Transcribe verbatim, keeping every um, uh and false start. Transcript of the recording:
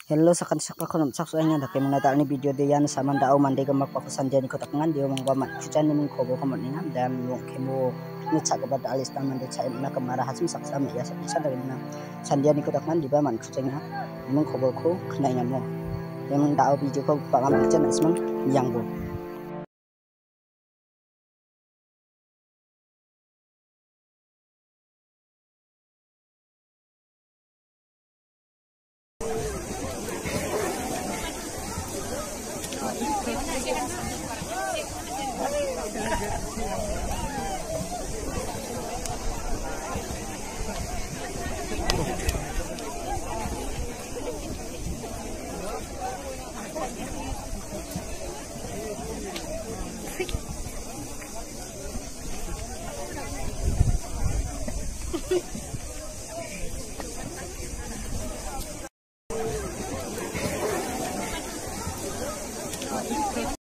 Hello sa kan sakka konom sakso anya da kemna da ni video de yan saman da au mande ga mak pa san jani ko takangan dia mong bamat kucan ni ko bo kamot ninga dan mong kemo ni chak ba da alis taman de chai na kamara hasim saksa me ya sa da na san jani ko takangan di ba man kucanya mong ko bo ko khnai na mo yang da au video ko pa ngam kucan asmang yang bo